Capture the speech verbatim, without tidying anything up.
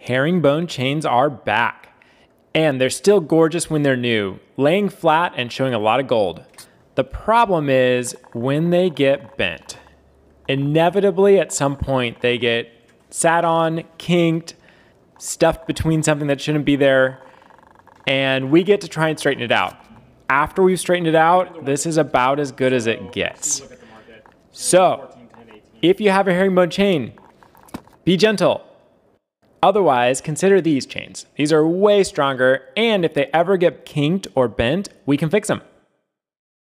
Herringbone chains are back, and they're still gorgeous when they're new, laying flat and showing a lot of gold. The problem is when they get bent. Inevitably, at some point, they get sat on, kinked, stuffed between something that shouldn't be there, and we get to try and straighten it out. After we've straightened it out, this is about as good as it gets. So, if you have a herringbone chain, be gentle. Otherwise, consider these chains. These are way stronger, and if they ever get kinked or bent, we can fix them.